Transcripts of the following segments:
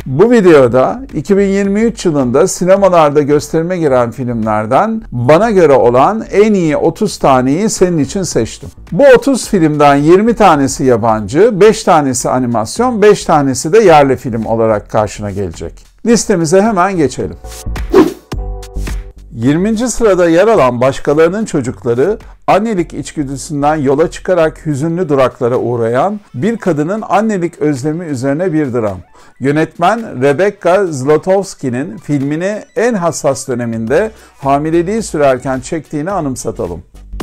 Bu videoda 2023 yılında sinemalarda gösterime giren filmlerden bana göre olan en iyi 30 taneyi senin için seçtim. Bu 30 filmden 20 tanesi yabancı, 5 tanesi animasyon, 5 tanesi de yerli film olarak karşına gelecek. Listemize hemen geçelim. 20. sırada yer alan Başkalarının Çocukları, annelik içgüdüsünden yola çıkarak hüzünlü duraklara uğrayan bir kadının annelik özlemi üzerine bir dram. Yönetmen Rebecca Zlotowski'nin filmini en hassas döneminde hamileliği sürerken çektiğini anımsatalım.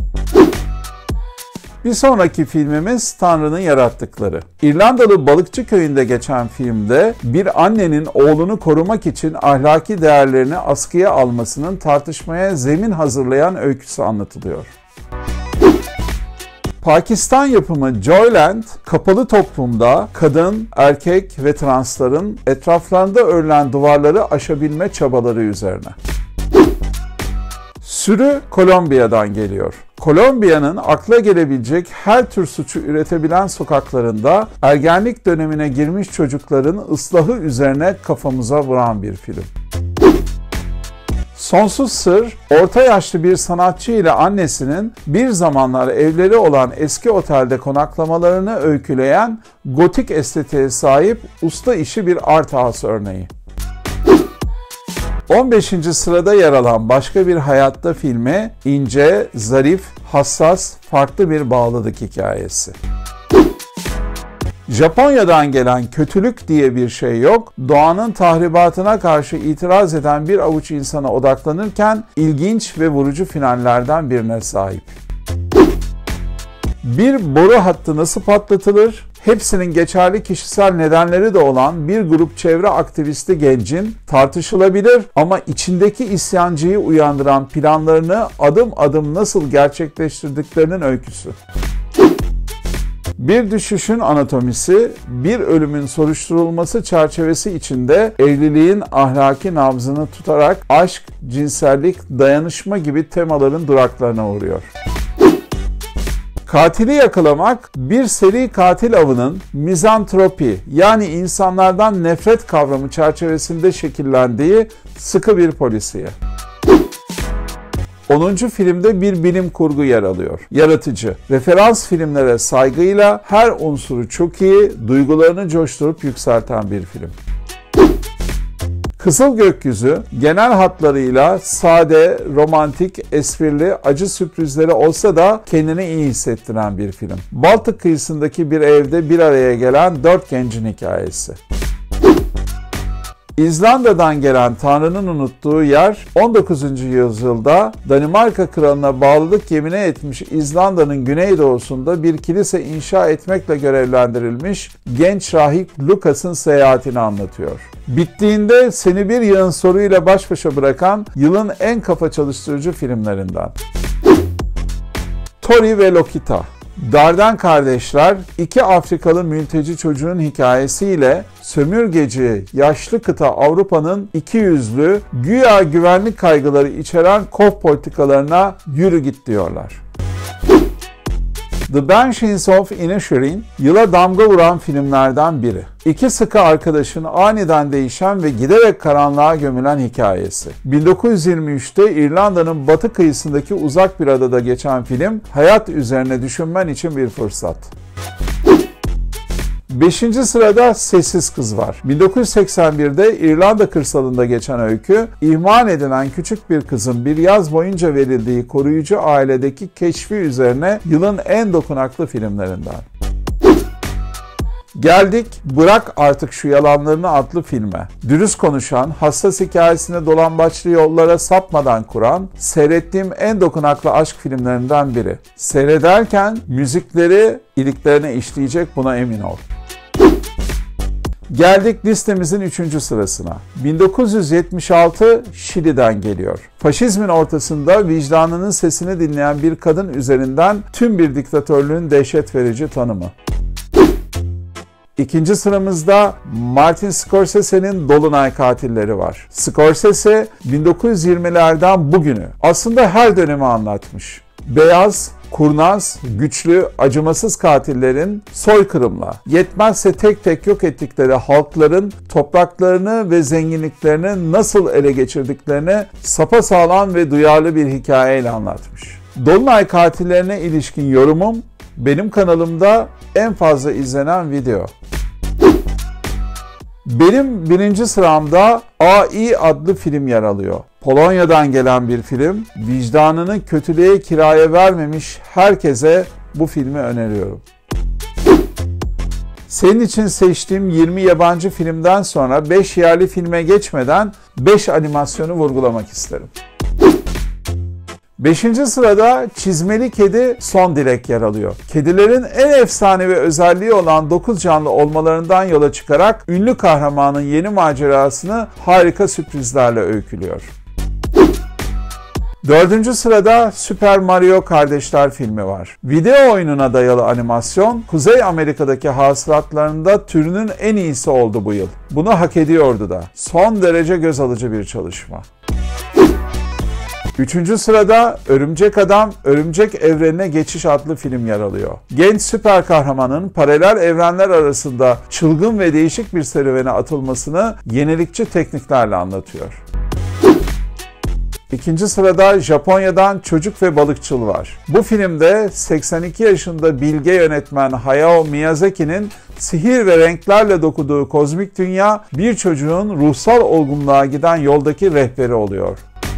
Bir sonraki filmimiz Tanrı'nın Yarattıkları. İrlandalı balıkçı köyünde geçen filmde bir annenin oğlunu korumak için ahlaki değerlerini askıya almasının tartışmaya zemin hazırlayan öyküsü anlatılıyor. Pakistan yapımı Joyland, kapalı toplumda kadın, erkek ve transların etraflarında örülen duvarları aşabilme çabaları üzerine. Sürü Kolombiya'dan geliyor. Kolombiya'nın akla gelebilecek her tür suçu üretebilen sokaklarında ergenlik dönemine girmiş çocukların ıslahı üzerine kafamıza vuran bir film. Sonsuz Sır, orta yaşlı bir sanatçı ile annesinin bir zamanlar evleri olan eski otelde konaklamalarını öyküleyen gotik estetiğe sahip usta işi bir art house örneği. 15. sırada yer alan Başka Bir Hayatta filmi, ince, zarif, hassas, farklı bir bağlılık hikayesi. Japonya'dan gelen Kötülük diye bir şey yok, doğanın tahribatına karşı itiraz eden bir avuç insana odaklanırken ilginç ve vurucu finallerden birine sahip. Bir boru hattı nasıl patlatılır? Hepsinin geçerli kişisel nedenleri de olan bir grup çevre aktivisti gencin tartışılabilir ama içindeki isyancıyı uyandıran planlarını adım adım nasıl gerçekleştirdiklerinin öyküsü. Bir Düşüşün Anatomisi, bir ölümün soruşturulması çerçevesi içinde evliliğin ahlaki nabzını tutarak aşk, cinsellik, dayanışma gibi temaların duraklarına uğruyor. Katili yakalamak, bir seri katil avının mizantropi yani insanlardan nefret kavramı çerçevesinde şekillendiği sıkı bir polisiye. 10. filmde bir bilim kurgu yer alıyor. Yaratıcı, referans filmlere saygıyla her unsuru çok iyi, duygularını coşturup yükselten bir film. Kızıl Gökyüzü, genel hatlarıyla sade, romantik, esprili, acı sürprizleri olsa da kendini iyi hissettiren bir film. Baltık kıyısındaki bir evde bir araya gelen 4 gencin hikayesi. İzlanda'dan gelen Tanrı'nın unuttuğu yer, 19. yüzyılda Danimarka kralına bağlılık yemini etmiş İzlanda'nın güneydoğusunda bir kilise inşa etmekle görevlendirilmiş genç rahip Lukas'ın seyahatini anlatıyor. Bittiğinde seni bir yığın soruyla baş başa bırakan yılın en kafa çalıştırıcı filmlerinden. Tori ve Lokita. Darden kardeşler, 2 Afrikalı mülteci çocuğun hikayesiyle sömürgeci, yaşlı kıta Avrupa'nın ikiyüzlü, güya güvenlik kaygıları içeren kov politikalarına yürü git diyorlar. The Banshees of Inisherin, yıla damga vuran filmlerden biri. 2 sıkı arkadaşın aniden değişen ve giderek karanlığa gömülen hikayesi. 1923'te İrlanda'nın batı kıyısındaki uzak bir adada geçen film, hayat üzerine düşünmen için bir fırsat. 5. sırada Sessiz Kız var. 1981'de İrlanda kırsalında geçen öykü, ihmal edilen küçük bir kızın bir yaz boyunca verildiği koruyucu ailedeki keşfi üzerine yılın en dokunaklı filmlerinden. Geldik Bırak Artık Şu Yalanlarını adlı filme. Dürüst konuşan, hassas hikayesini dolambaçlı yollara sapmadan kuran, seyrettiğim en dokunaklı aşk filmlerinden biri. Seyrederken müzikleri iliklerine işleyecek, buna emin ol. Geldik listemizin 3. sırasına. 1976 Şili'den geliyor. Faşizmin ortasında vicdanının sesini dinleyen bir kadın üzerinden tüm bir diktatörlüğün dehşet verici tanımı. 2. sıramızda Martin Scorsese'nin Dolunay Katilleri var. Scorsese 1920'lerden bugünü aslında her dönemi anlatmış. Beyaz, Kurnaz, güçlü, acımasız katillerin soykırımla, yetmezse tek tek yok ettikleri halkların topraklarını ve zenginliklerini nasıl ele geçirdiklerini sapasağlam ve duyarlı bir hikayeyle anlatmış. Dolunay katillerine ilişkin yorumum benim kanalımda en fazla izlenen video. Benim birinci sıramda AI adlı film yer alıyor. Polonya'dan gelen bir film. Vicdanını kötülüğe kiraya vermemiş herkese bu filmi öneriyorum. Senin için seçtiğim 20 yabancı filmden sonra 5 yerli filme geçmeden 5 animasyonu vurgulamak isterim. 5. sırada Çizmeli Kedi Son Dilek yer alıyor. Kedilerin en efsanevi özelliği olan 9 canlı olmalarından yola çıkarak ünlü kahramanın yeni macerasını harika sürprizlerle öykülüyor. 4. sırada Super Mario Kardeşler filmi var. Video oyununa dayalı animasyon, Kuzey Amerika'daki hasılatlarında türünün en iyisi oldu bu yıl. Bunu hak ediyordu da. Son derece göz alıcı bir çalışma. 3. sırada Örümcek Adam, Örümcek Evrenine Geçiş adlı film yer alıyor. Genç süper kahramanın paralel evrenler arasında çılgın ve değişik bir serüvene atılmasını yenilikçi tekniklerle anlatıyor. 2. sırada Japonya'dan Çocuk ve Balıkçıl var. Bu filmde 82 yaşında bilge yönetmen Hayao Miyazaki'nin sihir ve renklerle dokuduğu kozmik dünya bir çocuğun ruhsal olgunluğa giden yoldaki rehberi oluyor.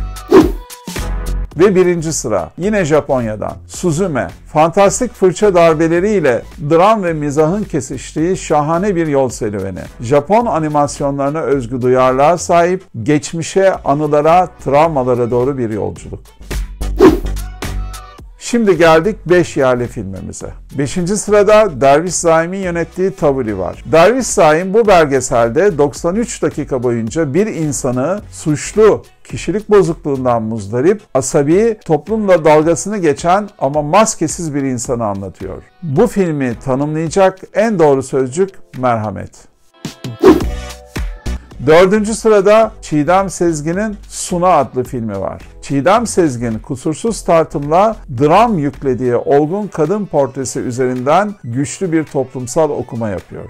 Ve 1. sıra yine Japonya'dan Suzume, fantastik fırça darbeleriyle dram ve mizahın kesiştiği şahane bir yol serüveni. Japon animasyonlarına özgü duyarlılığa sahip, geçmişe, anılara, travmalara doğru bir yolculuk. Şimdi geldik 5 yerli filmimize. 5. sırada Derviş Zaim'in yönettiği Taburi var. Derviş Zaim bu belgeselde 93 dakika boyunca bir insanı suçlu, kişilik bozukluğundan muzdarip, asabi, toplumla dalgasını geçen ama maskesiz bir insanı anlatıyor. Bu filmi tanımlayacak en doğru sözcük merhamet. 4. sırada Çiğdem Sezgin'in Suna adlı filmi var. Çiğdem Sezgin kusursuz tartımla dram yüklediği olgun kadın portresi üzerinden güçlü bir toplumsal okuma yapıyor.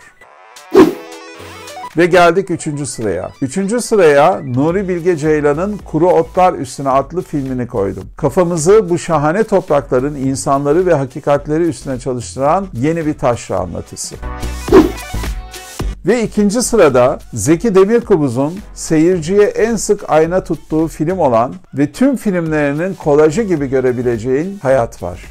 Ve geldik 3. sıraya. 3. sıraya Nuri Bilge Ceylan'ın Kuru Otlar Üstüne adlı filmini koydum. Kafamızı bu şahane toprakların insanları ve hakikatleri üstüne çalıştıran yeni bir taşra anlatısı. Ve 2. sırada Zeki Demirkubuz'un seyirciye en sık ayna tuttuğu film olan ve tüm filmlerinin kolajı gibi görebileceğin Hayat var.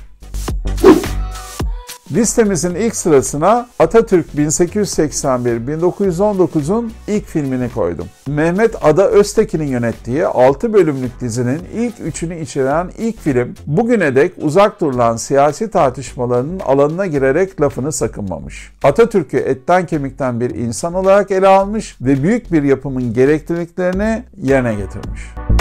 Listemizin ilk sırasına Atatürk 1881-1919'un ilk filmini koydum. Mehmet Ada Öztekin'in yönettiği 6 bölümlük dizinin ilk 3'ünü içeren ilk film, bugüne dek uzak durulan siyasi tartışmalarının alanına girerek lafını sakınmamış. Atatürk'ü etten kemikten bir insan olarak ele almış ve büyük bir yapımın gerekliliklerini yerine getirmiş.